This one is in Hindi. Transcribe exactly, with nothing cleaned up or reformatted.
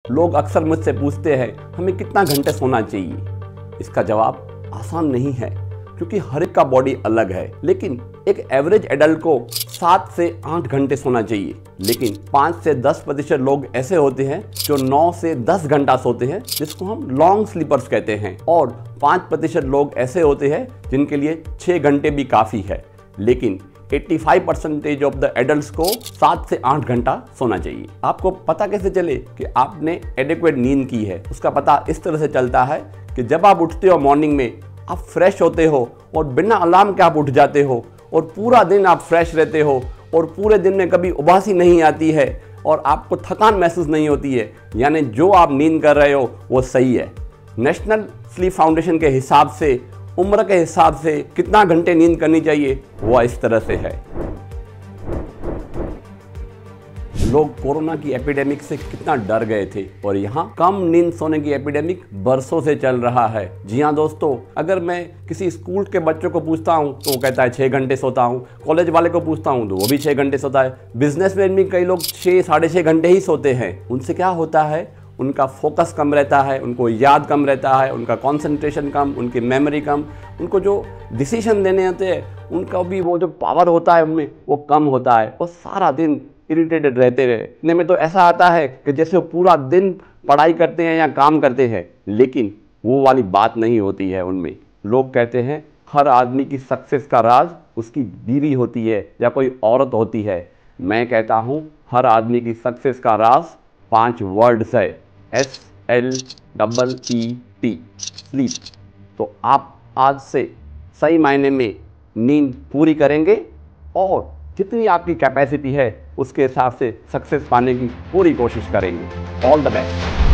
लोग अक्सर मुझसे पूछते हैं हमें कितना घंटे सोना चाहिए। इसका जवाब आसान नहीं है क्योंकि हर एक का बॉडी अलग है, लेकिन एक एवरेज एडल्ट को सात से आठ घंटे सोना चाहिए। लेकिन पाँच से दस प्रतिशत लोग ऐसे होते हैं जो नौ से दस घंटा सोते हैं, जिसको हम लॉन्ग स्लीपर्स कहते हैं, और पाँच प्रतिशत लोग ऐसे होते हैं जिनके लिए छः घंटे भी काफ़ी है। लेकिन पचासी परसेंटेज ऑफ द एडल्ट्स को सात से आठ घंटा सोना चाहिए। आपको पता कैसे चले कि आपने एडिक्वेट नींद की है? उसका पता इस तरह से चलता है कि जब आप उठते हो मॉर्निंग में, आप फ्रेश होते हो और बिना अलार्म के आप उठ जाते हो और पूरा दिन आप फ्रेश रहते हो और पूरे दिन में कभी उबासी नहीं आती है और आपको थकान महसूस नहीं होती है, यानी जो आप नींद कर रहे हो वो सही है। नेशनल स्लीप फाउंडेशन के हिसाब से उम्र के हिसाब से कितना घंटे नींद करनी चाहिए वो इस तरह से है। लोग कोरोना की एपिडेमिक से कितना डर गए थे और यहाँ कम नींद सोने की एपिडेमिक बरसों से चल रहा है। जी हाँ दोस्तों, अगर मैं किसी स्कूल के बच्चों को पूछता हूँ तो वो कहता है छः घंटे सोता हूँ, कॉलेज वाले को पूछता हूँ तो वो भी छः घंटे सोता है, बिजनेसमैन भी कई लोग छः साढ़े छः घंटे ही सोते हैं। उनसे क्या होता है? उनका फोकस कम रहता है, उनको याद कम रहता है, उनका कंसंट्रेशन कम, उनकी मेमोरी कम, उनको जो डिसीजन देने होते हैं उनका भी वो जो पावर होता है उनमें वो कम होता है। वो सारा दिन इरिटेटेड रहते रहे। इतने में तो ऐसा आता है कि जैसे वो पूरा दिन पढ़ाई करते हैं या काम करते हैं, लेकिन वो वाली बात नहीं होती है उनमें। लोग कहते हैं हर आदमी की सक्सेस का राज उसकी बीवी होती है या कोई औरत होती है। मैं कहता हूँ हर आदमी की सक्सेस का राज पांच वर्ड्स है, S L double E T, sleep. तो आप आज से सही मायने में नींद पूरी करेंगे और जितनी आपकी कैपेसिटी है उसके हिसाब से सक्सेस पाने की पूरी कोशिश करेंगे। All the best.